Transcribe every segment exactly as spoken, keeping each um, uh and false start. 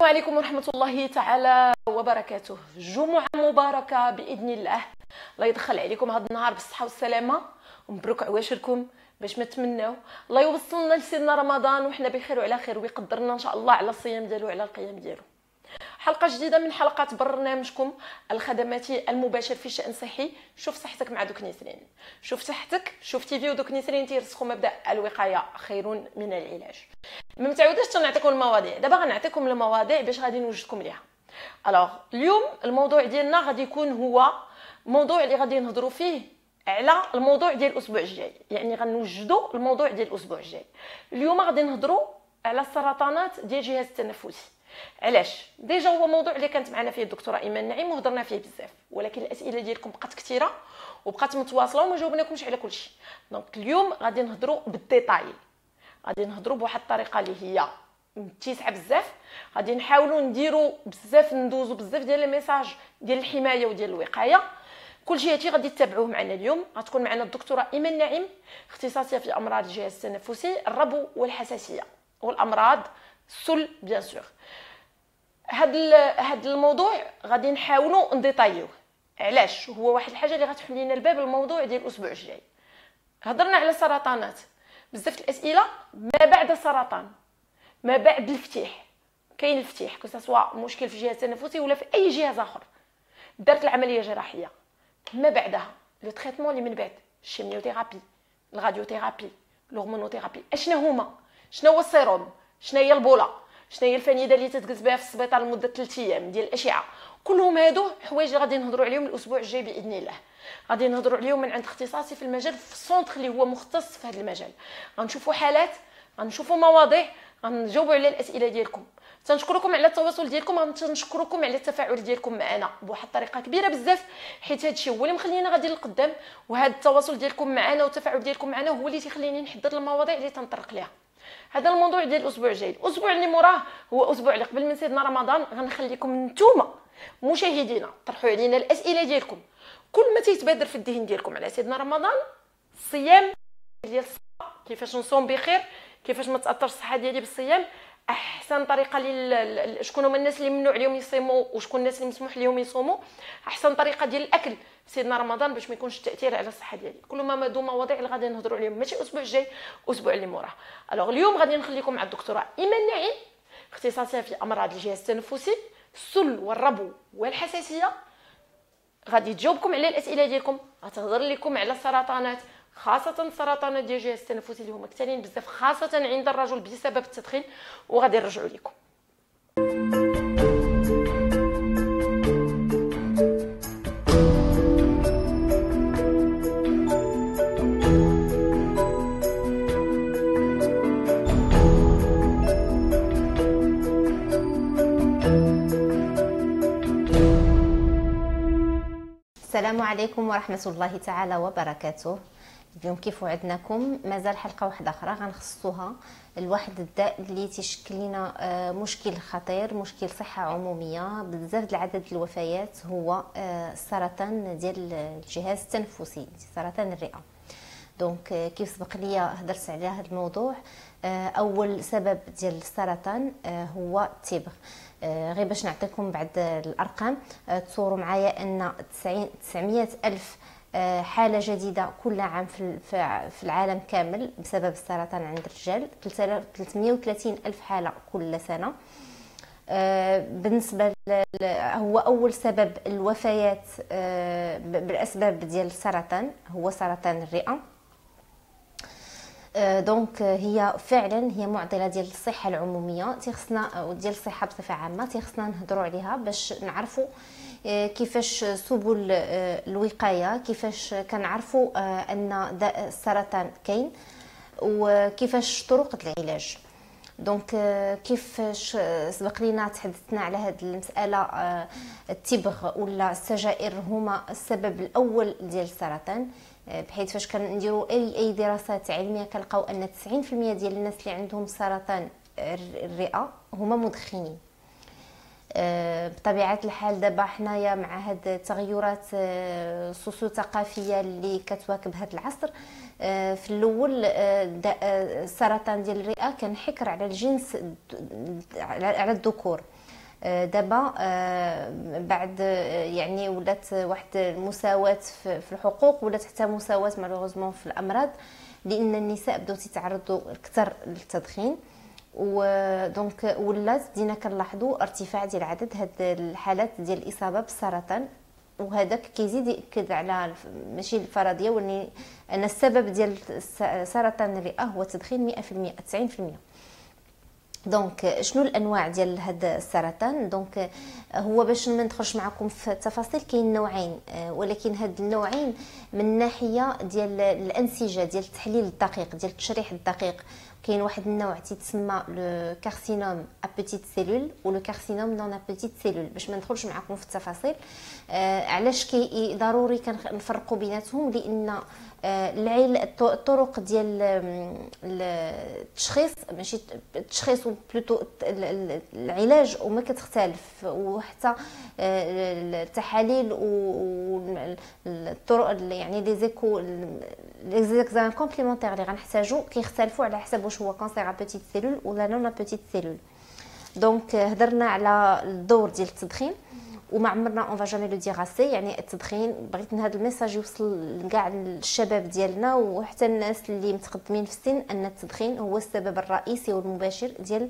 السلام عليكم ورحمة الله تعالى وبركاته. جمعة مباركة بإذن الله. الله يدخل عليكم هذا النهار بالصحة والسلامة ومبروك عواشركم باش ما تمناو الله يوصلنا لسيدنا رمضان وحنا بخير وعلى خير ويقدرنا ان شاء الله على الصيام ديالو وعلى القيام ديالو. حلقة جديدة من حلقات برنامجكم الخدماتي المباشر في شأن صحي. شوف صحتك مع دوك نسرين. شوف صحتك، شوف تيفي ودوك نسرين تيرسخوا مبدأ الوقاية خير من العلاج. ما متعوداش تنعطيكم المواضيع، دابا غنعطيكم المواضيع باش غادي نوجدكم ليها. الوغ اليوم الموضوع ديالنا غادي يكون هو موضوع اللي غادي نهضروا فيه على الموضوع ديال الاسبوع الجاي، يعني غنوجدوا الموضوع ديال الاسبوع الجاي. اليوم غادي نهضروا على السرطانات ديال الجهاز التنفسي. علاش؟ ديجا هو موضوع اللي كانت معنا فيه الدكتوره ايمان نعيم وهضرنا فيه بزاف، ولكن الاسئله ديالكم بقات كثيره وبقات متواصله وما جاوبناكمش على كلشي. دونك اليوم غادي نهضروا بالديتاي، غادي نهضروا بواحد الطريقه اللي هي متسعه بزاف. غادي نحاولوا نديروا بزاف، ندوزوا بزاف ديال الميساج ديال الحمايه وديال الوقايه. كلشي هادشي غادي تتابعوه معنا اليوم. غتكون معنا الدكتوره ايمان نعيم، اختصاصيه في امراض الجهاز التنفسي، الربو والحساسيه والامراض السل بيان سور. هاد هاد الموضوع غادي نحاولوا نديطايوه. علاش؟ هو واحد الحاجه اللي غتفتح لينا الباب الموضوع ديال الاسبوع الجاي. هضرنا على السرطانات، بزاف الاسئله ما بعد السرطان، ما بعد الفتيح. كاين الفتيح كسوا مشكل في الجهاز التنفسي ولا في اي جهاز اخر، دارت العمليه الجراحيه، ما بعدها لو تريتمون اللي من بعد، الشيميوثيرابي، الراديوثيرابي، الهرمونوثيرابي، اشنا هما؟ شنو هو السيروم؟ شنو هي البوله؟ شنو هي الفنيده اللي تتجلس بها في السبيطار لمده ثلاثة ايام ديال الاشعه؟ كلهم هادو حوايج اللي غادي نهضروا عليهم الاسبوع الجاي باذن الله. غادي نهضروا عليهم من عند اختصاصي في المجال، في السونتر اللي هو مختص في هذا المجال. غنشوفوا حالات، غنشوفوا مواضيع، غنجاوبوا على الاسئله ديالكم. تنشكركم على التواصل ديالكم، غنشكركم على التفاعل ديالكم معنا بواحد الطريقه كبيره بزاف، حيت هادشي هو اللي مخلينا غادي للقدام، وهذا التواصل ديالكم معنا والتفاعل ديالكم معنا هو اللي تيخليني نحضر المواضيع اللي تنطرق ليها. هذا الموضوع ديال الاسبوع الجاي. الاسبوع اللي موراه هو اسبوع اللي قبل من سيدنا رمضان. غنخليكم نتوما مشاهدينا طرحوا علينا الاسئله ديالكم، كل ما تيتبادر في الذهن ديالكم على سيدنا رمضان، الصيام ديال الصحه، كيفاش نصوم بخير، كيفاش ما تاثرش الصحه ديالي بالصيام، احسن طريقه لل شكون هما الناس اللي ممنوع عليهم يصوموا وشكون الناس اللي مسموح لهم يصوموا، احسن طريقه ديال الاكل في سيدنا رمضان باش ما يكونش التاثير على الصحه ديالي. كل ما مادو مواضيع اللي غادي نهضروا عليهم، ماشي الاسبوع الجاي، الاسبوع اللي موراه. الوغ اليوم غادي نخليكم مع الدكتوره ايمان نعيم، اختصاصيه في امراض الجهاز التنفسي، السل والربو والحساسيه. غادي تجاوبكم على الاسئله ديالكم، غتهضر لكم على السرطانات، خاصه السرطانات ديال الجهاز التنفسي اللي هما كثيرين بزاف خاصه عند الرجل بسبب التدخين، وغادي نرجعوا لكم. السلام عليكم ورحمة الله تعالى وبركاته. اليوم كيف وعدناكم مازال حلقة واحدة أخرى غنخصوها لواحد الداء اللي تيشكل لنا مشكل خطير، مشكل صحة عمومية، بزاف د عدد الوفيات، هو السرطان ديال الجهاز التنفسي، سرطان الرئة. دونك كيف سبق لي هدرت على هذا الموضوع، أول سبب ديال السرطان هو التبغ. غير باش نعطيكم بعض الارقام، تصوروا معايا ان تسعمية الف حاله جديده كل عام في العالم كامل بسبب السرطان عند الرجال، ثلاثمية وثلاثين الف حاله كل سنه. بالنسبه هو اول سبب الوفيات بالاسباب ديال السرطان هو سرطان الرئه. دونك هي فعلا هي معضله ديال الصحه العموميه، تيخصنا وديال الصحه بصفه عامه تيخصنا نهضروا عليها باش نعرفوا كيفاش سبل الوقايه، كيفاش كنعرفوا ان داء السرطان كاين، وكيفاش طرق العلاج. دونك كيفاش سبق لينا تحدثنا على هذه المساله، التبغ ولا السجائر هما السبب الاول ديال السرطان، بحيث فاش كنديروا اي اي دراسات علميه كنلقاو ان تسعين في المية ديال الناس اللي عندهم سرطان الرئه هما مدخنين. بطبيعه الحال دابا حنايا مع هاد التغيرات السوسيو ثقافيه اللي كتواكب هذا العصر، في الاول السرطان ديال الرئه كان حكر على الجنس، على الذكور. دابا بعد يعني ولات واحد المساواه في الحقوق، ولات حتى مساواه مالوغوزمون في الامراض، لان النساء بداو تيتعرضوا اكثر للتدخين. ودونك ولات بدينا كنلاحظوا ارتفاع ديال عدد هاد الحالات ديال الاصابه بالسرطان، وهذاك كيزيد ياكد على ماشي الفرضيه واني ان السبب ديال سرطان الرئه هو التدخين مئة بالمئة تسعين بالمئة. دونك شنو الانواع ديال هذا السرطان؟ دونك هو باش ما ندخلش معكم في التفاصيل، كاين نوعين، ولكن هاد النوعين من ناحيه ديال الانسجه ديال التحليل الدقيق ديال التشريح الدقيق. كاين واحد النوع تيتسمى لو كارسينوم ا بوتيت سيلول ولو كارسينوم نون ا بوتيت سيلول. باش ما ندخلش معكم في التفاصيل آه علاش كي ضروري كنفرقوا بيناتهم، لان العيل الطرق ديال التشخيص ماشي التشخيص بلوتو العلاج وما كتختلف، وحتى التحاليل والطرق يعني لي زيكو لي زيكزام كومبليمونتير اللي غنحتاجو كيختلفوا على حسب واش هو كانسير ا بوتيت سيلول ولا نون ا بوتيت سيلول. دونك هضرنا على الدور ديال التدخين وما عمرنا اون فا جامي لو دير اسي. يعني التدخين بغيت هذا الميساج يوصل لكاع الشباب ديالنا وحتى الناس اللي متقدمين في السن، ان التدخين هو السبب الرئيسي والمباشر ديال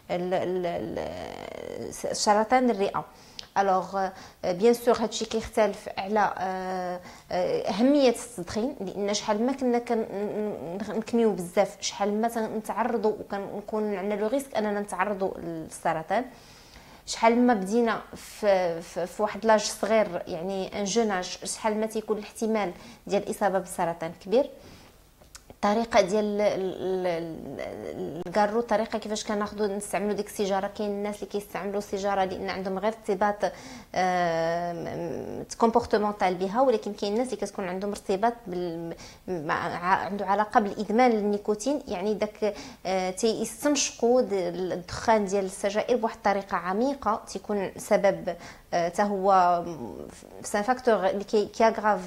سرطان الرئه. الوغ بيان سور هادشي كيختلف على اهميه التدخين، لان شحال ما كنا كنكميو بزاف شحال ما نتعرضوا وكنكون عندنا لو ريسك اننا نتعرضوا للسرطان. شحال ما بدينا في, في, في واحد لاج صغير يعني ان جون اج شحال ما تيكون الاحتمال ديال الاصابه بالسرطان كبير. الطريقه ديال الكارو، الطريقه كيفاش كناخذوا نستعملوا ديك السيجاره، كاين الناس اللي كيستعملوا السيجاره لان عندهم غير ارتباط كومبورتمونتال بها، ولكن كاين الناس اللي كتكون عندهم ارتباط بال... عنده علاقه بالادمان للنيكوتين، يعني داك تيستنشقوا الدخان ديال السجائر بواحد الطريقه عميقه، تيكون سبب حتى هو سان فاكتور اللي كياغراف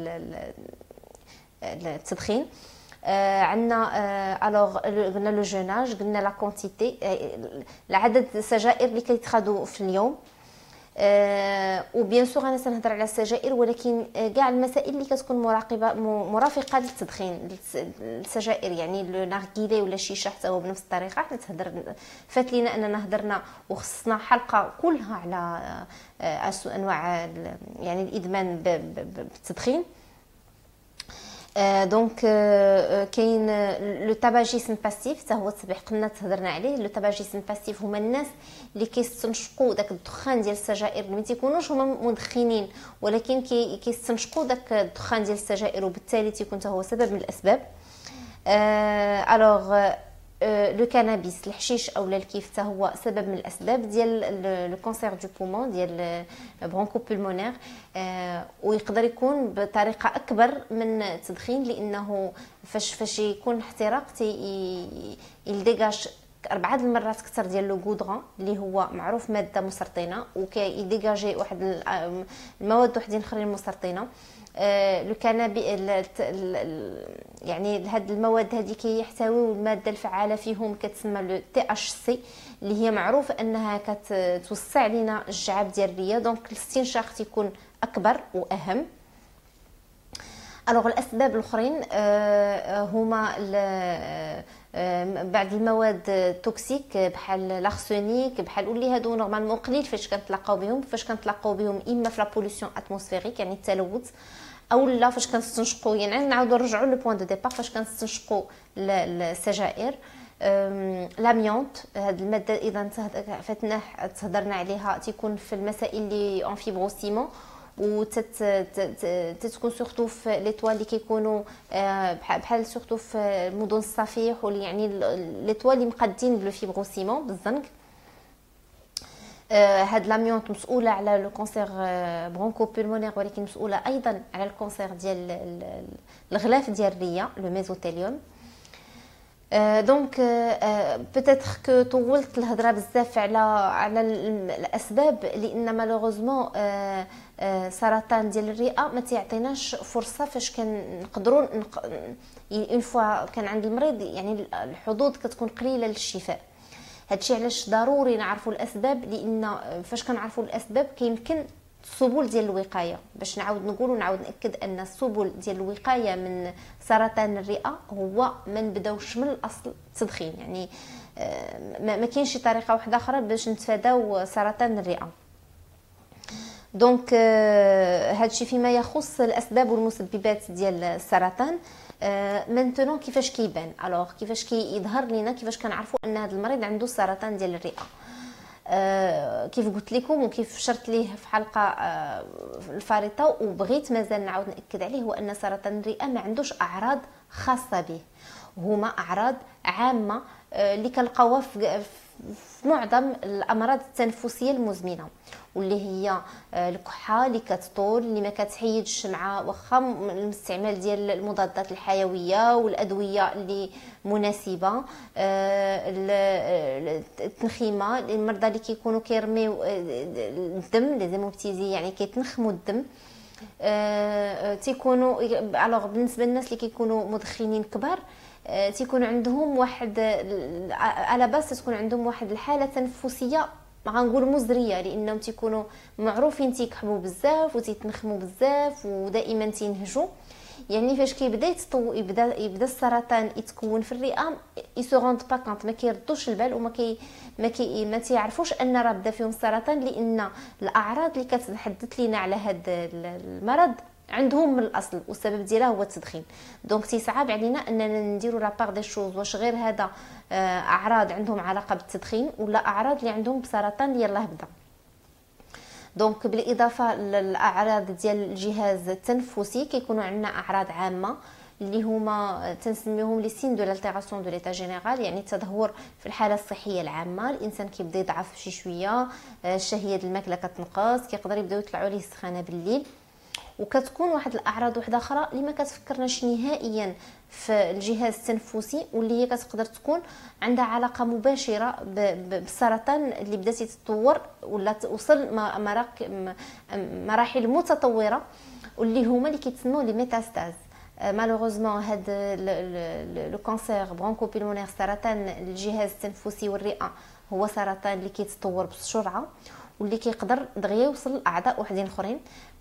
التدخين. آه عندنا آه الوغ قلنا لو جوناج، قلنا لا كونتيتي آه العدد السجائر اللي كيتخادوا في اليوم. آه وبيان سور انا سنهضر على السجائر، ولكن كاع آه المسائل اللي كتكون مراقبه مرافقه للتدخين السجائر، يعني لو نارغيلي ولا الشيشه حتى هو بنفس الطريقه. حنا تهضر فات لينا اننا هضرنا وخصنا حلقه كلها على آه انواع يعني الادمان بالتدخين. دونك كاين لو تاباجيسم باسيف حتى هو السبق قلنا تهضرنا عليه. لو تاباجيسم باسيف هما الناس اللي كيستنشقوا داك الدخان ديال السجائر اللي ما تيكونوش هما مدخنين، ولكن كيستنشقوا داك الدخان ديال السجائر، وبالتالي تيكون حتى هو سبب من الاسباب. الوغ لو كانابيس الحشيش او الكيف حتى هو سبب من الاسباب ديال لو كونسير دو بومون ديال برونكو بولمونير، ويقدر يكون بطريقه اكبر من التدخين، لانه فاش فاش يكون احتراق تي يلديغاج اربعه المرات اكثر ديال لو غودرون اللي هو معروف ماده مسرطنه، وكيديغاجي واحد المواد وحدين اخرين مسرطنه. لو كانابي يعني هاد المواد هذه كيحتويو الماده الفعاله فيهم كتسمى لو تي اش سي، اللي هي معروف انها كتوسع لنا الجعاب ديال الريه، دونك الاستنشاق تيكون اكبر واهم. الوغ الاسباب الاخرين هما بعض المواد توكسيك بحال لارسونيك بحال واللي هادو نورمالمون قليل فاش كنتلاقاو بهم فاش كنتلاقاو بهم اما في لا بوليسيون اتموسفيريك يعني التلوث، او لا فاش كنستنشقوا. يعني نعاودوا نرجعوا لو بوين دو ديبار فاش كنستنشقوا السجائر. لاميونت هاد الماده اذا فاتنا تهضرنا عليها تيكون في المسائل اللي اون فيبروسيمون، و تتكون سورتو في لي طوال اللي كيكونوا بحال سورتو في المدن الصفيح، واللي يعني لي طوال اللي مقادين بلو فيبروسيمون بالزنق. هاد لاميونت مسؤوله على لو كونسير برونكو بولمونير، ولكن مسؤوله ايضا على الكونسير ديال الغلاف ديال الريه لو ميزوتيليوم. دونك بوتيتر كو طولت الهضره بزاف على على الاسباب، لان مالوغوزمون سرطان ديال الرئه ما تيعطيناش فرصه فاش كنقدروا اون فوا كان عند المريض يعني الحظوظ كتكون قليله للشفاء. هادشي علاش ضروري نعرفوا الاسباب، لان فاش كنعرفوا الاسباب كيمكن السبل ديال الوقايه. باش نعاود نقول ونعاود ناكد ان السبل ديال الوقايه من سرطان الرئه هو ما نبداوش من الاصل التدخين، يعني ما كاينش شي طريقه واحده اخرى باش نتفاداو سرطان الرئه. دونك هادشي فيما يخص الاسباب والمسببات ديال السرطان. مانتونون كيفاش كيبان، الوغ كيفاش كيظهر لينا، كيفاش كنعرفوا ان هذا المريض عنده سرطان ديال الرئه. أه كيف قلت لكم وكيف شرت ليه في حلقه أه الفارطه وبغيت مازال نعاود ناكد عليه، هو ان سرطان الرئه ما عندوش اعراض خاصه به، هما اعراض عامه أه اللي كنلقاوها في في معظم الامراض التنفسيه المزمنه، واللي هي الكحه اللي كتطول اللي ما كتحيدش مع واخا الاستعمال ديال المضادات الحيويه والادويه اللي مناسبه، التنخيمه، المرضى اللي كيكونوا كيرميو الدم لي زيموبتيزي يعني كيتنخموا الدم، تيكونوا الوغ بالنسبه للناس اللي كيكونوا مدخنين كبار تيكون عندهم واحد على باس تكون عندهم واحد الحاله تنفسيه غنقول مزريه، لانهم تيكونوا معروفين تيكحبوا بزاف وتيتنخموا بزاف ودائما تينهجوا. يعني فاش كيبدا يتطو يبدا يبدا السرطان يتكون في الرئه يسوغوند با كونط، ما كيردوش البال وما كي ما كي ما تيعرفوش ان راه بدا فيهم السرطان، لان الاعراض اللي كتحدث لينا على هذا المرض عندهم من الاصل والسبب ديالها هو التدخين. دونك تيصعب علينا اننا نديروا لا بار دي شوز، واش غير هذا اعراض عندهم علاقه بالتدخين ولا اعراض اللي عندهم بسرطان اللي يلاه بدا. دونك بالاضافه للاعراض ديال الجهاز التنفسي كيكونوا عندنا اعراض عامه اللي هما تنسميهم لي سين دو لالتيراسيون دو ليتا جينيرال، يعني التدهور في الحاله الصحيه العامه. الانسان كيبدا يضعف شي شويه، الشهيه ديال الماكله كتنقص، كيقدر يبداو يطلعوا ليه السخانه بالليل. وكتكون واحد الاعراض وحده اخرى اللي ما كتفكرناش نهائيا في الجهاز التنفسي، واللي هي كتقدر تكون عندها علاقه مباشره بالسرطان اللي بدا يتطور ولا وصل مراحل متطوره، واللي هما اللي كيتسموا لي ميتاستاز. مالوغوزمون هاد لو كانسير برونكو بيلمونير، سرطان الجهاز التنفسي والرئه، هو سرطان اللي كيتطور بسرعه واللي كيقدر دغيا يوصل لاعضاء وحدين اخرين.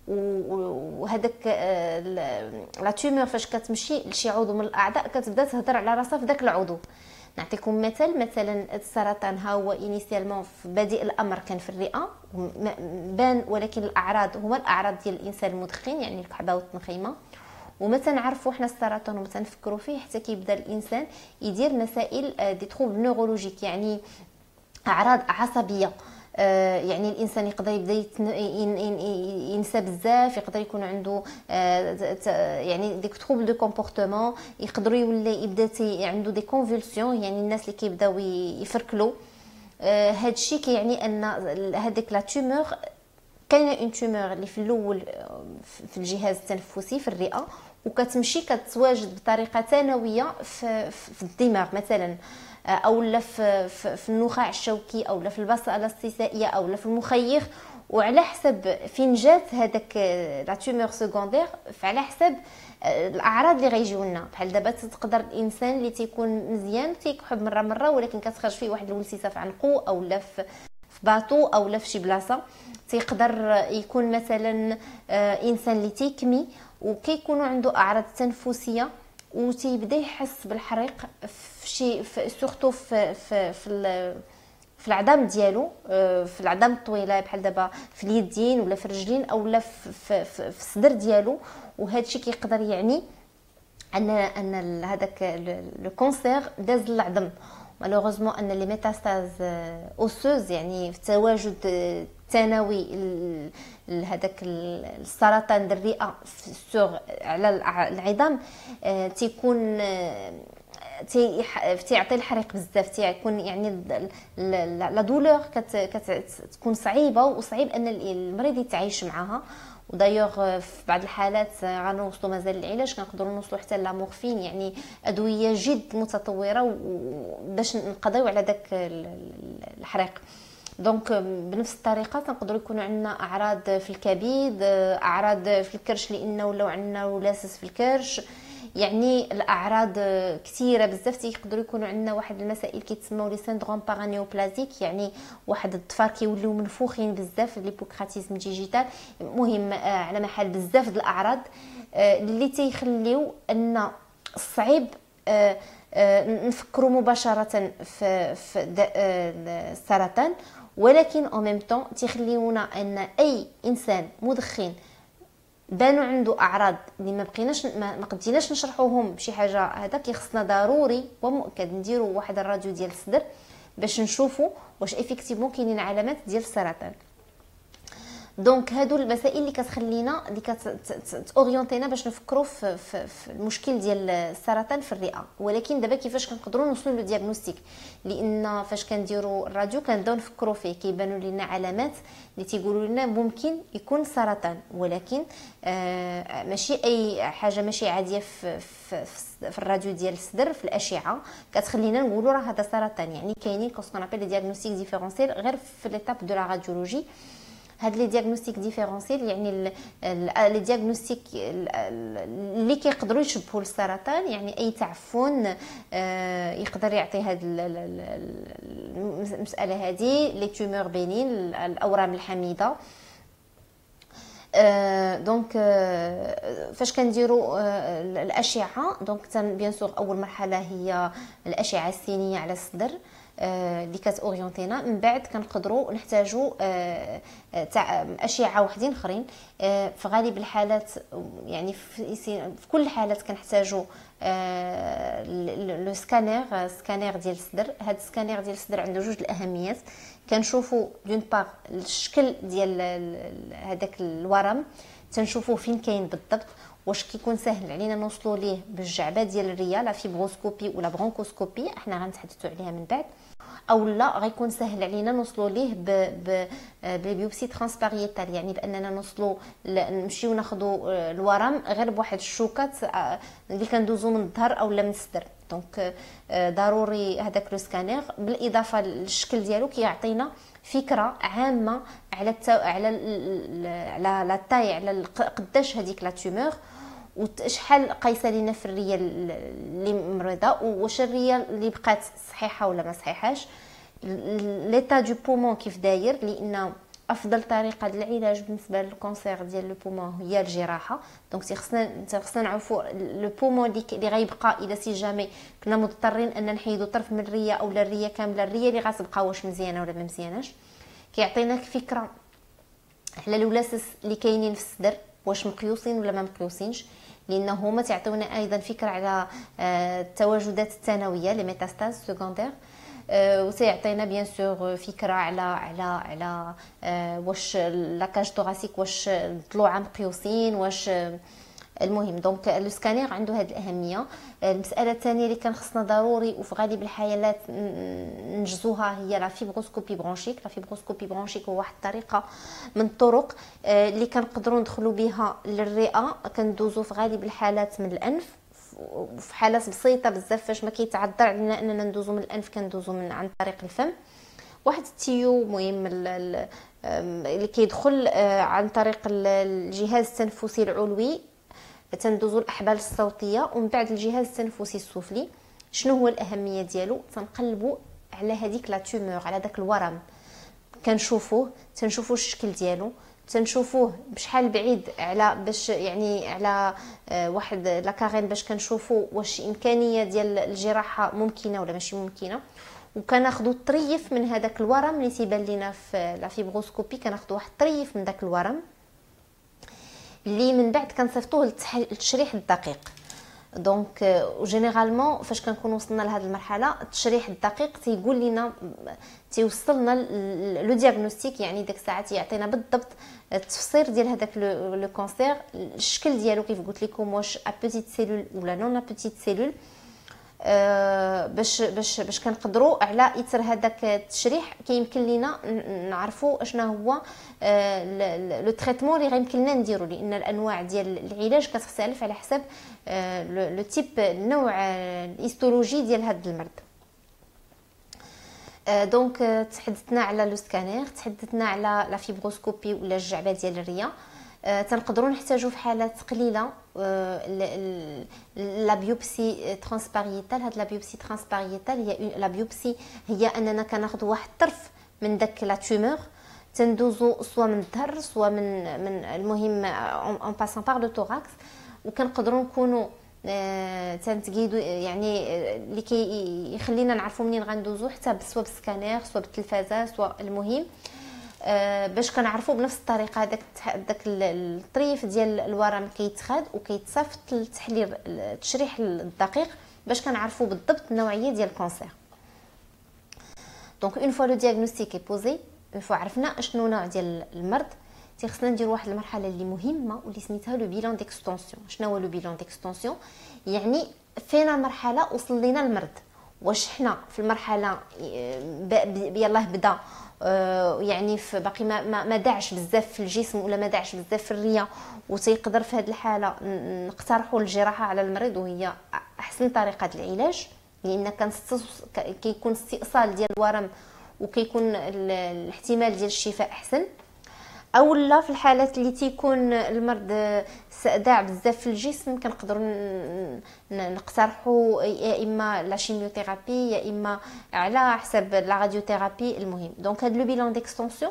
وهذاك لا تيومور فاش كتمشي لشي عضو من الاعضاء كتبدا تهضر على راسها في داك العضو. نعطيكم مثال، مثلا السرطان ها هو انيسيالمون في بادئ الامر كان في الرئه بان، ولكن الاعراض هما الاعراض ديال الانسان المدخن، يعني الكحبه والتنخيمه. وما تنعرفوا حنا السرطان وما تنفكروا فيه حتى كيبدا الانسان يدير مسائل دي تروبل نورولوجيك، يعني اعراض عصبيه. يعني الانسان يقدر يبدا ينسى بزاف، يقدر يكون عنده يعني ديك تروبل دو كومبورتمون، يقدر يولي يبدا عنده دي كونفولسيون، يعني الناس اللي كيبداو يفركلوا. هادشي كيعني ان هذيك لا تيومور كاينه اون تيومور اللي في الاول في الجهاز التنفسي في الرئه، وكتمشي كتواجد بطريقه ثانويه في, في الدماغ مثلا، او لا في, في النخاع الشوكي، او لا في البصله السيسائيه، او لا في المخيخ. وعلى حسب فين جات هذاك لا تيومور سكوندير، فعلى حسب الاعراض اللي غيجيو لنا. بحال دابا تقدر الانسان اللي تيكون مزيان تيكحب مره مره ولكن كتخرج فيه واحد الولسيسه في عنقو، او لا في باطو، او لا في شي بلاصه. تيقدر يكون مثلا انسان اللي تيكمي وكيكونوا عنده اعراض تنفسيه وتيبدا يحس بالحريق في شي سورتو في في في, في العظام ديالو، في العظام الطويله بحال دابا في اليدين ولا في الرجلين او لا في, في, في, في الصدر ديالو. وهذا الشيء كيقدر يعني ان ان هذاك لو كونسير داز للعظم. مالوغوزمون ان لي ميتاستاز اوسوز، يعني في تواجد ثانوي لهذاك السرطان ديال الرئه سور على العظام، تيكون تيعطي الحريق بزاف، تيكون يعني لا دولور كتكون صعيبه وصعيب ان المريض يتعايش معها. ودايوغ في بعض الحالات غنوصلوا مازال العلاج كنقدروا نوصلوا حتى لامورفين، يعني ادويه جد متطوره باش نقضيو على داك الحريق. دونك بنفس الطريقه تنقدروا يكونوا عندنا اعراض في الكبد، اعراض في الكرش لانه ولاو عندنا ولاسس في الكرش، يعني الاعراض كثيره بزاف، تيقدروا يكونوا عندنا واحد المسائل كيتسموا لي سيندروم بارانيوبلازيك، يعني واحد الضفار كيوليو منفوخين بزاف، ليبوكراتيزم ديجيتال. المهم على محل بزاف د الاعراض اللي تيخليو ان صعيب نفكروا مباشره في في السرطان، ولكن او ميم طون تيخليونا ان اي انسان مدخن بانوا عنده اعراض اللي ما بقيناش ما قديناش نشرحوهم بشي حاجه، هذا كيخصنا ضروري ومؤكد نديروا واحد الراديو ديال الصدر باش نشوفوا واش افيكتيفمون كاينين علامات ديال السرطان. دونك هادو المسائل اللي كتخلينا اللي كتورينتينا باش نفكروا في, في, في المشكل ديال السرطان في الرئه. ولكن دابا كيفاش كنقدروا نوصلوا لو دياغنوستيك؟ لان فاش كنديروا الراديو كنبداو نفكروا فيه، كيبانوا لنا علامات اللي تيقولوا لنا ممكن يكون سرطان، ولكن آه ماشي اي حاجه ماشي عاديه في, في, في, في الراديو ديال الصدر في الاشعه كتخلينا نقولوا راه هذا سرطان. يعني كاينين كوسكون ابل لي دياغنوستيك ديفيرونسيل غير في ليتاب دو لا راديولوجي. هاد لي دياغنوستيك ديفيرونسيل يعني لي دياغنوستيك اللي كيقدروا يشبهوا السرطان، يعني اي تعفن يقدر يعطي هاد المساله هذه لي تومور بينين، الاورام الحميده. دونك فاش كنديروا الاشعه، دونك بيان سور اول مرحله هي الاشعه السينيه على الصدر اللي كتورينتينا، من بعد كنقدروا نحتاجوا تاع اشعه وحدين اخرين. في غالب الحالات يعني في كل الحالات كنحتاجوا لو سكانير سكانير ديال الصدر. هذا السكانير ديال الصدر عنده جوج الاهميات. كنشوفوا دون بار الشكل ديال هذاك الورم، تنشوفوا فين كاين بالضبط، واش كيكون سهل علينا نوصلوا ليه بالجعبه ديال الريه لا فيبروسكوبي ولا برونكوسكوبي، احنا غنتحدثوا عليها من بعد، او لا غيكون سهل علينا نوصلوا ليه ب ببيوبسي ترانسباريتال، يعني باننا نوصلوا نمشيو ناخذوا الورم غير بواحد الشوكات اللي كندوزو من الظهر او لا من الصدر. دونك ضروري هذاك لو سكانير، بالاضافه للشكل ديالو كيعطينا فكره عامه على التو... على ال... على لا تاي على قداش هذيك لا تومور، وشحال قايسه لينا في الريه اللي مريضه، واش الريه اللي بقات صحيحه ولا ما صحيحاش، ليتا دو بومون كيف داير. لان افضل طريقه للعلاج بالنسبه للكونسير ديال لو بومون هي الجراحه. دونك خصنا خصنا نعرفوا لو بومون اللي غيبقى اذا سي جامي كنا مضطرين ان نحيدوا طرف من الريه او الريه كامله، الريه اللي غتبقى واش مزيانه ولا ما مزياناش. كيعطينا فكره على الولاسس اللي كاينين في الصدر واش مقيوسين ولا ما مقيوسينش، لان هما تعطيونا ايضا فكره على التواجدات الثانويه لي ميتاستاز سكوندير، وسيعطينا بيان سور فكره على على على واش لاكاج توراسيك واش الضلوع مقيوسين واش. المهم دونك لو سكانير عنده هذه الاهميه. المساله الثانيه اللي كان خصنا ضروري وفي غالب الحالات نجزوها هي لا فيبروسكوبي برونشيك. لا فيبروسكوبي برونشيك هو واحد الطريقه من الطرق اللي كنقدروا ندخلوا بها للرئه، كندوزو في غالب الحالات من الانف، وفي حالات بسيطه بزاف فاش ما كيتعذر علينا اننا ندوزو من الانف كندوزو من عن طريق الفم. واحد التيو مهم اللي كيدخل عن طريق الجهاز التنفسي العلوي، تندوزو الاحبال الصوتيه، ومن بعد الجهاز التنفسي السفلي. شنو هو الاهميه ديالو؟ تنقلبوا على هذيك لا تومور، على داك الورم، كنشوفوه تنشوفوا الشكل ديالو، تنشوفوه بشحال بعيد على باش يعني على واحد لا كارين باش كنشوفوا واش امكانيه ديال الجراحه ممكنه ولا ماشي ممكنه. وكناخذوا طريف من هذاك الورم اللي تيبان لينا في لا فيبروسكوبي، كناخذوا واحد الطريف من داك الورم اللي من بعد كنصيفطوه للتشريح الدقيق. دونك جينيرالمون فاش كنكون وصلنا لهذه المرحله التشريح الدقيق تيقول لنا تيوصلنا لو دياغنوستيك، يعني ديك الساعه يعطينا بالضبط التفسير ديال هذاك لو كونسير، الشكل ديالو كيف قلت لكم واش ا بوتيت سيلول ولا نون ا بوتيت سيلول. أه باش باش باش كنقدروا على اثر هذاك التشريح كيمكن لينا نعرفوا اشنا هو أه لو تريتمون اللي غيمكن لنا نديرو، لان الانواع ديال العلاج كتختلف على حسب أه لو تيب النوع الهيستولوجي ديال هذا المرض. أه دونك تحدثنا على لو سكانير، تحدثنا على لا فيبروسكوبي ولا الجعبه ديال الريه. آه تنقدروا نحتاجوا في حالات قليله آه لا بيوبسي ترانسباريتال. هاد لا بيوبسي ترانسباريتال هي لا بيوبسي هي اننا كناخذوا واحد الطرف من داك لا تومور، تندوزو سوا من الظهر سوا من من المهم اون باسون بار لو توراكس، وكنقدروا نكونوا آه تنتقيدوا يعني اللي كي يخلينا نعرفوا منين غندوزو، حتى سوا بالسكانير سوا بالتلفازه سوا المهم آه باش كنعرفوا بنفس الطريقه داك داك الطريف ديال الورم كيتخاد وكيتصاف التحليل التشريح الدقيق باش كنعرفوا بالضبط النوعيه ديال الكونسير. دونك اون فوا لو دياغنوستيك اي بوزي، اون فوا عرفنا اشنو نوع ديال المرض، تيخصنا نديروا واحد المرحله اللي مهمه واللي سميتها لو بيلون ديكستونسيون. شنو هو لو بيلون ديكستونسيون؟ يعني فين المرحله وصل لينا المرض، واش حنا في المرحله يلاه بدا يعني في باقي ما ما داعش بزاف في الجسم ولا ما داعش بزاف في الريه، وتيقدر في هذه الحاله نقترحوا الجراحه على المريض وهي احسن طريقه العلاج، لان كان كيكون استئصال ديال الورم وكيكون الاحتمال ديال الشفاء احسن. او لا في الحالات اللي تيكون المرض داع بزاف في الجسم كنقدروا نقترحوا يا اما لا شيميوثيرابي يا اما على حسب لا راديوثيرابي. المهم دونك هاد لو بيلون ديكستونسيون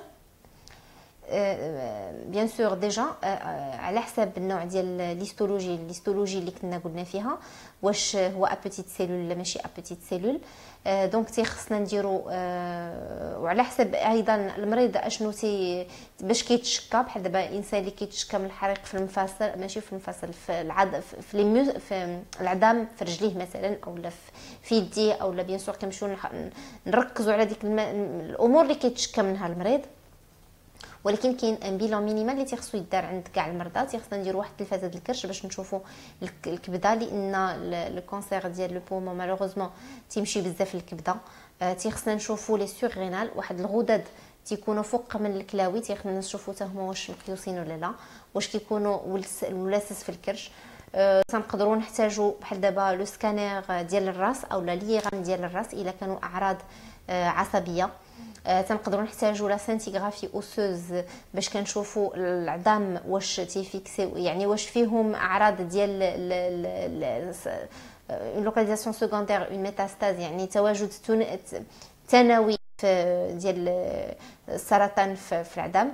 بيان سور ديجا على حسب النوع ديال ليستولوجي الليستولوجي اللي كنا قلنا فيها، واش هو ابيتيت سيلول ولا ماشي ابيتيت سيلول. دونك تيخصنا نديرو وعلى حسب ايضا المريض اشنو تي باش كيتشكى. بحال دابا الانسان اللي كيتشكى من الحريق في المفاصل، ماشي في المفاصل في العض في لي في العظام في رجليه مثلا اولا في يديه اولا بيان سور كنمشيو نركزوا على ديك الامور اللي كيتشكى منها المريض. ولكن كاين ان بيلون مينيمال اللي تيخصو يدار عند كاع المرضى. تيخصنا نديرو واحد التلفازه ديال الكرش باش نشوفوا الكبده، لان لو كونسير ديال لو بومون مالوغوزمون تيمشي بزاف للكبده. تيخصنا نشوفوا لي سور رينال، واحد الغدد تيكونوا فوق من الكلاوي، تيخصنا نشوفوا حتى هما واش مقيوسين ولا لا، واش كيكونوا ولاسس في الكرش. تنقدروا نحتاجوا بحال دابا لو سكانير ديال الراس او لا ليغام ديال الراس الا كانوا اعراض عصبيه. تنقدروا نحتاجوا لا سانتيغرافي اوسوز باش كنشوفوا العظام واش تيفيكسي، يعني واش فيهم اعراض ديال لوكاليزاسيون سكوندير اون ميتاستاز، يعني تواجد ثانوي ديال السرطان في العظام.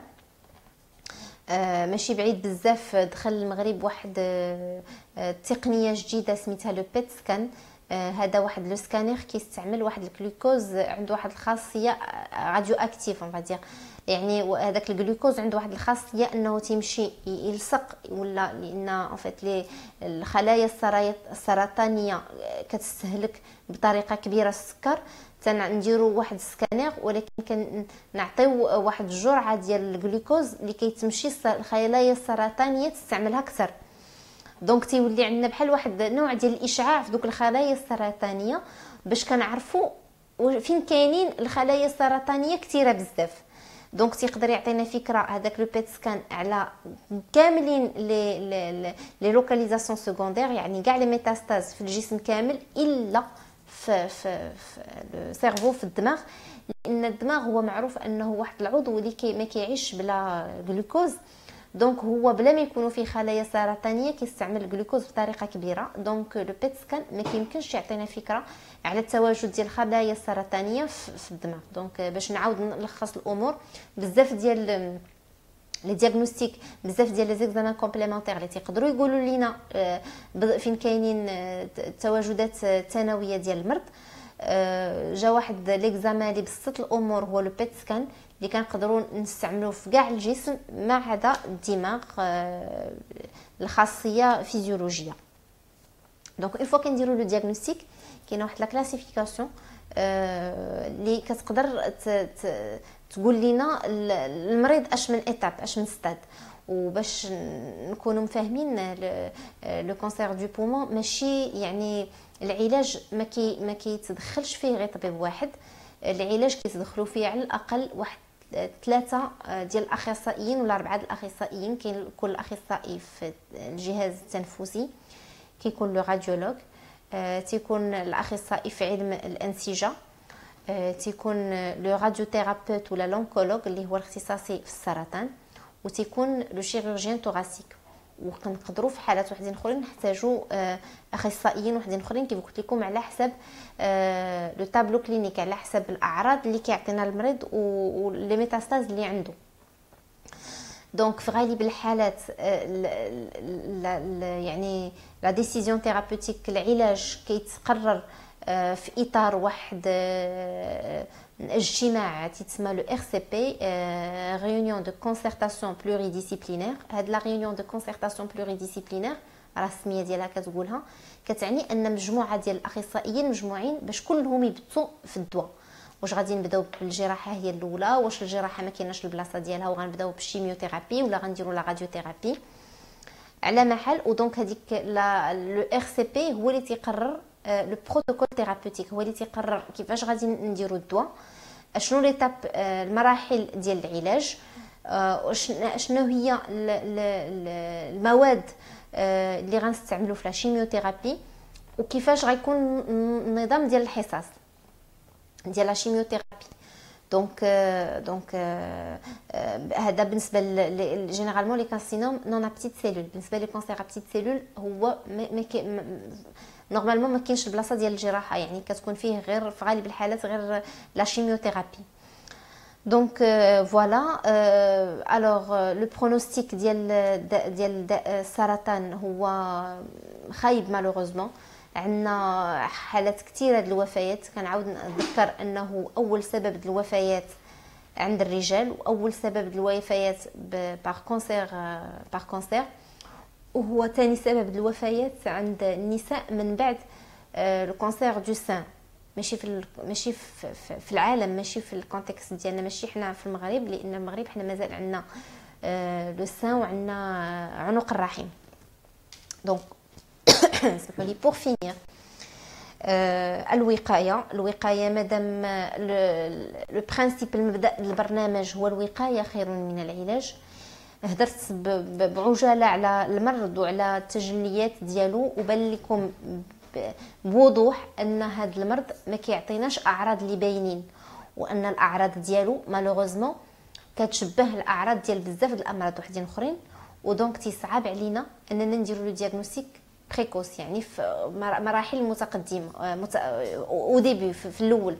ماشي بعيد بزاف دخل المغرب واحد تقنيه جديده سميتها لو بيت سكان. هذا واحد لو سكانير كيستعمل واحد الجلوكوز عنده واحد الخاصيه راديو اكتيف اون فادير، يعني هذاك الجلوكوز عنده واحد الخاصيه انه تيمشي يلصق ولا لان ان فيت لي الخلايا السرطانيه كتستهلك بطريقه كبيره السكر. تنديروا واحد السكانير ولكن كنعطيو واحد الجرعه ديال الجلوكوز اللي كيتمشي الخلايا السرطانيه تستعملها اكثر. دونك تيولي عندنا بحال واحد نوع ديال الاشعاع في دوك الخلايا السرطانيه باش كنعرفوا فين كاينين الخلايا السرطانيه كثيره بزاف. دونك تيقدر يعطينا فكره هذاك لو بيت سكان على كاملين لي لي لي لوكاليزاسيون سكوندير، يعني كاع لي ميتاستاز في الجسم كامل الا في في, في لو سيرفو في الدماغ، لان الدماغ هو معروف انه واحد العضو اللي كي ما كيعيش بلا جلوكوز. دونك هو بلا ما يكونوا فيه خلايا سرطانيه كيستعمل الجلوكوز بطريقه كبيره. دونك لو بيت سكان ما كيمكنش يعطينا فكره على التواجد ديال الخلايا السرطانيه في الدماغ. دونك باش نعاود نلخص الامور، بزاف ديال لي دياغنوستيك بزاف ديال لي زيكزامان كومبليمونتير اللي تيقدروا يقولوا لينا فين كاينين التواجدات الثانويه ديال المرض. جا واحد ليكزامان اللي بسط الامور هو لو بيت سكان اللي كنقدروا نستعملوه في كاع الجسم ما عدا الدماغ الخاصيه فيزيولوجيه. دونك اون فوا كنديروا لو دياغنوستيك كاينه واحد لا كلاسيفيكاسيون اللي كتقدر تقول لنا المريض اش من ايتاب اش من ستاد. وباش نكونوا مفاهمين لو كونسير دو بومون ماشي يعني العلاج ما كي ما كيتدخلش فيه غير طبيب واحد، العلاج كيتدخلوا فيه على الاقل واحد ثلاثه ديال الاخصائيين ولا اربعه الاخصائيين. كاين كل اخصائي في الجهاز التنفسي، كيكون لو راديولوج، تيكون الاخصائي في علم الانسجه، تيكون لو راديوثيرابيوت ولا لونكولوج اللي هو الاختصاصي في السرطان، وتيكون لو شيروجيان توغاسيك. وكنقدروا في حالات وحدين اخرين نحتاجوا اخصائيين وحدين اخرين كيف قلت لكم على حسب لو تابلو كلينيك، على حسب الاعراض اللي كيعطينا المريض ولي ميتاستاز اللي عنده. دونك في غالب الحالات يعني لا ديسيزيون ثيرابوتيك العلاج كيتقرر في اطار واحد اجتماع تيتسمى لو ار سي بي، ريونيون دو كونسيرتاسيون بلوري ديسيبلينير. هاد لا ريونيون دو كونسيرتاسيون بلوري ديسيبلينير راه السميه ديالها كتقولها، كتعني ان مجموعه ديال الاخصائيين مجموعين باش كلهم يبتوا في الدواء. واش غادي نبداو بالجراحه هي الاولى، واش الجراحه ما كايناش البلاصه ديالها وغنبداو بالشيميوثيرابي ولا غنديروا لا راديوثيرابي على محل. ودونك هذيك لو ار سي بي هو اللي تيقرر لو بروتوكول ثيرابوتيك، هو اللي تيقرر كيفاش غادي نديروا الدواء، شنو ليتاب المراحل ديال العلاج، شنو هي المواد اللي غنستعملوا في لا شيميوثيرابي، وكيفاش غيكون النظام ديال الحصص ديال لا شيميوثيرابي. دونك دونك هذا بالنسبه جينيرالمون لي كارسينوم نون ابتيت سيلول. بالنسبه لي كونسير ابتيت سيلول هو ما نورمالمون ما كاينش البلاصه ديال الجراحه، يعني كتكون فيه غير في غالب الحالات غير لا شيميوثيرابي. دونك فوالا الوغ لو برونوستيك ديال ديال السرطان هو خايب مالوغوزمون. عندنا حالات كثيره د الوفيات، كنعاود نذكر انه اول سبب د الوفيات عند الرجال، واول سبب د الوفيات بار كونسير بار كونسير، وهو ثاني سبب د الوفيات عند النساء من بعد لو كونسير دو سان. ماشي في ماشي في, في العالم، ماشي في الكونتكست ديالنا، ماشي حنا في المغرب، لان المغرب حنا مازال عندنا لو سان وعندنا عنق الرحم. دونك سمحوا لي بور فينير الوقايه. الوقايه مادام لو برينسيپ المبدا البرنامج هو الوقايه خير من العلاج. هدرت بعجاله على المرض وعلى التجليات ديالو، وبان لكم بوضوح ان هذا المرض ما كيعطيناش اعراض اللي باينين، وان الاعراض ديالو مالوغوزمون كتشبه الاعراض ديال بزاف د الامراض وحدين اخرين. ودونك تيصعب علينا اننا نديروا لو دياغنوستيك بريكوس، يعني في مراحل متقدمه مت... او ديبي في الاول.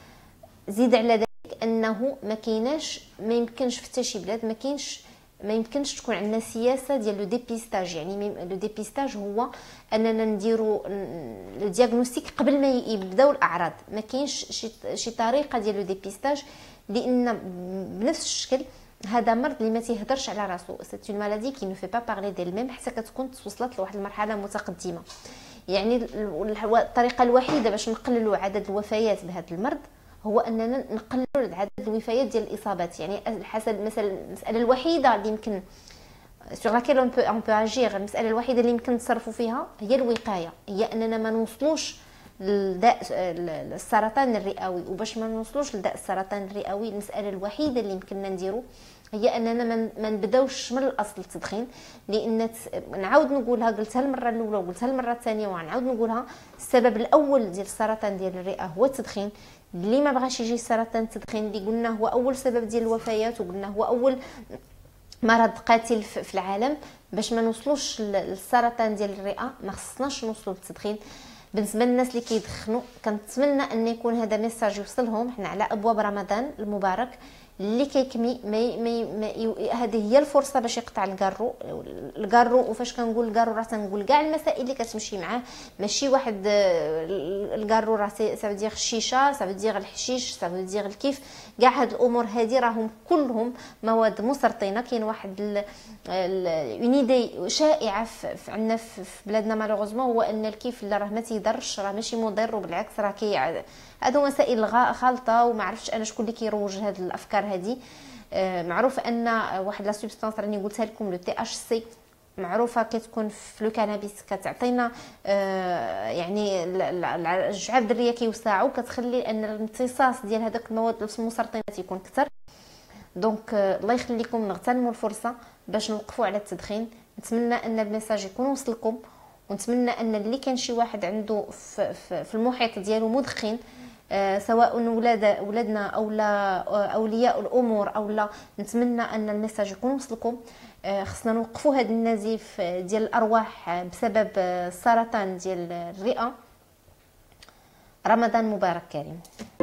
زيد على ذلك انه ما كايناش ما يمكنش في حتى شي بلاد ما كاينش ما يمكنش تكون عندنا سياسه ديال لو ديبيستاج. يعني لو ديبيستاج هو اننا نديروا لو دياغنوستيك قبل ما يبداو الاعراض. ما كاينش شي شي طريقه ديال لو ديبيستاج، لان بنفس الشكل هذا مرض اللي ما تيهضرش على راسو. سيت اون مالادي كي نو في با بارلي ديال ميم حتى كتكون توصلت لواحد المرحله متقدمه. يعني الطريقه الوحيده باش نقللوا عدد الوفيات بهذا المرض هو اننا نقللوا عدد الوفيات ديال الاصابات. يعني حسب مثلا المساله الوحيده اللي يمكن سور لاكيل اون بو اون بو اجير، المساله الوحيده اللي يمكن نتصرفوا فيها هي الوقايه، هي اننا ما نوصلوش لداء السرطان الرئوي. وباش ما نوصلوش لداء السرطان الرئوي المساله الوحيده اللي يمكننا نديرو هي اننا ما نبداوش من الاصل التدخين. لان نعاود نقولها، قلتها المره الاولى وقلتها المره الثانيه ونعاود نقولها، السبب الاول ديال السرطان ديال الرئه هو التدخين. اللي ما بغاش يجي السرطان التدخين اللي قلنا هو اول سبب ديال الوفيات، وقلنا هو اول مرض قاتل في العالم. باش ما نوصلوش للسرطان ديال الرئه ما خصناش نوصلوا للتدخين. بالنسبه للناس اللي كيدخنوا كنتمنى ان يكون هذا ميساج يوصلهم. حنا على ابواب رمضان المبارك اللي كيكمي مي مي, مي هذه هي الفرصه باش يقطع الكارو الكارو وفاش كنقول الكارو راه تنقول كاع المسائل اللي كتمشي معاه، ماشي واحد الكارو راه سافو الشيشه، سافو الحشيش، سافو الكيف. كاع هاد الامور هذه راهم كلهم مواد مسرطنه. كاين واحد اون ايدي شائعه في عندنا في بلادنا مالوغوزمون، هو ان الكيف اللي راه ما تيضرش راه ماشي مضر، وبالعكس راه كي هادو مسائل خالطه. وما عرفتش انا شكون اللي كيروج هاد الافكار هذه. معروف ان واحد لا سبستانس راني قلتها لكم لو تي اش سي معروفه كتكون في لو كانابيس، كتعطينا يعني الجعاب الذريه كيوسعوا، كتخلي ان الامتصاص ديال هذاك المواد المسرطنه يكون اكثر. دونك الله يخليكم نغتنموا الفرصه باش نوقفوا على التدخين. نتمنى ان الميساج يكون وصلكم، ونتمنى ان اللي كان شي واحد عنده في, في, في المحيط ديالو مدخن سواء ولاد ولادنا او لا اولياء الامور او لا. نتمنى ان الميساج يكون وصلكم. خصنا نوقفوا هذا النزيف ديال الارواح بسبب السرطان ديال الرئه. رمضان مبارك كريم.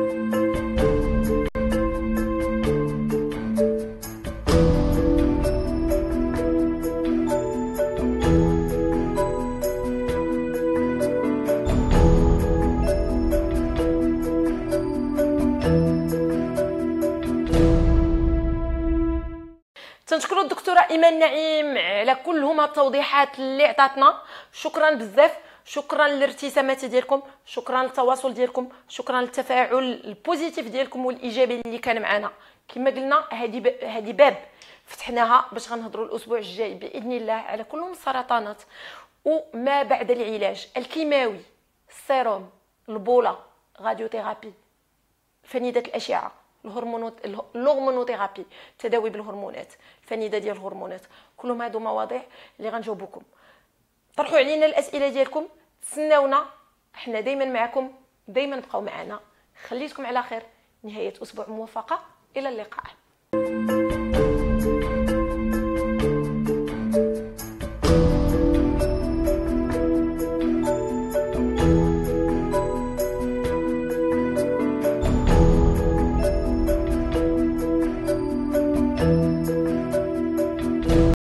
تنشكروا الدكتوره ايمان نعيم على كل هما التوضيحات اللي عطاتنا. شكرا بزاف، شكرا للارتسامات ديالكم، شكرا للتواصل ديالكم، شكرا للتفاعل البوزيتيف ديالكم والايجابي اللي كان معنا. كما قلنا هذه هذه باب فتحناها باش غنهضروا الاسبوع الجاي باذن الله على كل السرطانات وما بعد العلاج الكيماوي، السيروم، البوله، راديوثيرابي، فنيده الاشعه، الهرمونات، الهرمونوثيرابي، التداوي بالهرمونات، الفنيده ديال الهرمونات. كلهم هادو مواضيع اللي غنجاوبوكم. طرحوا علينا الاسئله ديالكم، تسناونا، حنا دائما معكم، دائما بقاو معنا. خليتكم على خير، نهايه اسبوع موفقه، الى اللقاء.